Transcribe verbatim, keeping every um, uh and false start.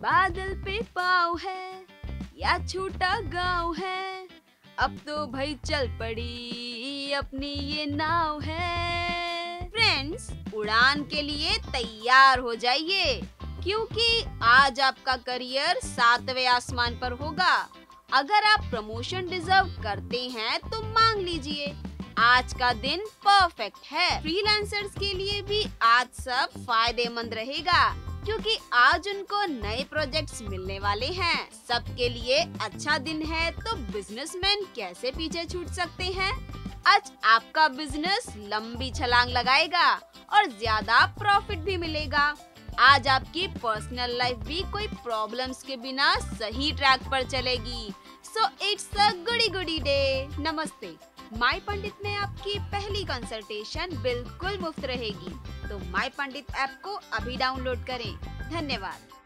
बादल पे पाँव है या छोटा गांव है, अब तो भाई चल पड़ी अपनी ये नाव है। फ्रेंड्स, उड़ान के लिए तैयार हो जाइए, क्योंकि आज आपका करियर सातवें आसमान पर होगा। अगर आप प्रमोशन डिजर्व करते हैं तो मांग लीजिए, आज का दिन परफेक्ट है। फ्रीलांसर्स के लिए भी आज सब फायदेमंद रहेगा, क्योंकि आज उनको नए प्रोजेक्ट्स मिलने वाले हैं। सबके लिए अच्छा दिन है, तो बिजनेसमैन कैसे पीछे छूट सकते हैं। आज आपका बिजनेस लंबी छलांग लगाएगा और ज्यादा प्रॉफिट भी मिलेगा। आज आपकी पर्सनल लाइफ भी कोई प्रॉब्लम्स के बिना सही ट्रैक पर चलेगी। So it's a goody goody day. नमस्ते। माय पंडित में आपकी पहली कंसल्टेशन बिल्कुल मुफ्त रहेगी, तो माय पंडित ऐप को अभी डाउनलोड करें। धन्यवाद।